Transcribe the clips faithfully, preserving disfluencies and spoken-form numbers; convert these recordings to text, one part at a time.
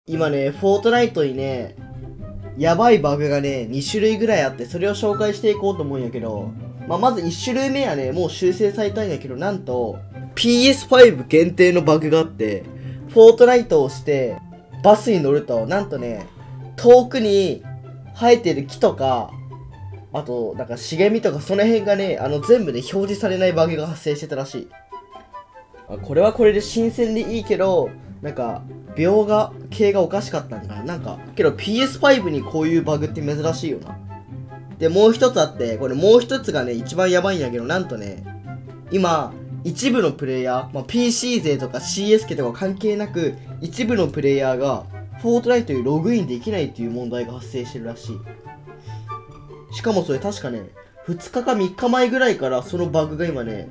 今ね、フォートナイトにね、やばいバグがね、に種類ぐらいあって、それを紹介していこうと思うんやけど、まあ、まずいち種類目はね、もう修正されたんやけど、なんと、ピーエスファイブ 限定のバグがあって、フォートナイトをして、バスに乗ると、なんとね、遠くに生えてる木とか、あと、なんか茂みとかその辺がね、あの全部で表示されないバグが発生してたらしい。これはこれで新鮮でいいけど、なんか、描画系がおかしかったんかな。なんか、けど ピーエスファイブ にこういうバグって珍しいよな。で、もう一つあって、これもう一つがね、一番やばいんやけど、なんとね、今、一部のプレイヤー、まあ、ピーシー 勢とか シーエス 系とか関係なく、一部のプレイヤーが、フォートナイトにログインできないっていう問題が発生してるらしい。しかもそれ確かね、ふつかかみっかまえぐらいからそのバグが今ね、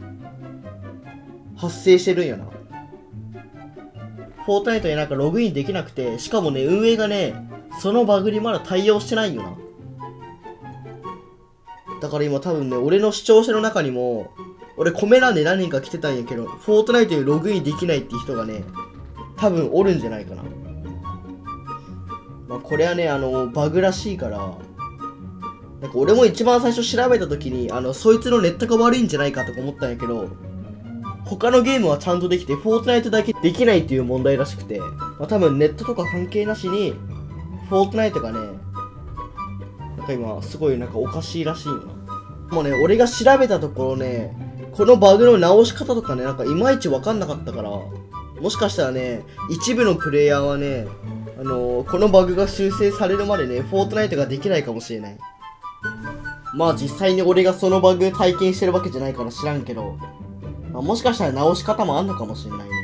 発生してるんやな。フォートナイトになんかログインできなくて、しかもね、運営がね、そのバグにまだ対応してないよな。だから今多分ね、俺の視聴者の中にも、俺コメ欄で何人か来てたんやけど、フォートナイトにログインできないって人がね、多分おるんじゃないかな。まあこれはね、あの、バグらしいから、なんか俺も一番最初調べた時に、あの、そいつのネットが悪いんじゃないかとか思ったんやけど、他のゲームはちゃんとできて、フォートナイトだけできないっていう問題らしくて、まあ、多分ネットとか関係なしに、フォートナイトがね、なんか今、すごいなんかおかしいらしいよな。もうね、俺が調べたところね、このバグの直し方とかね、なんかいまいちわかんなかったから、もしかしたらね、一部のプレイヤーはね、あのー、このバグが修正されるまでね、フォートナイトができないかもしれない。まあ実際に俺がそのバグ体験してるわけじゃないから知らんけど、まあ、もしかしたら直し方もあんのかもしれないね。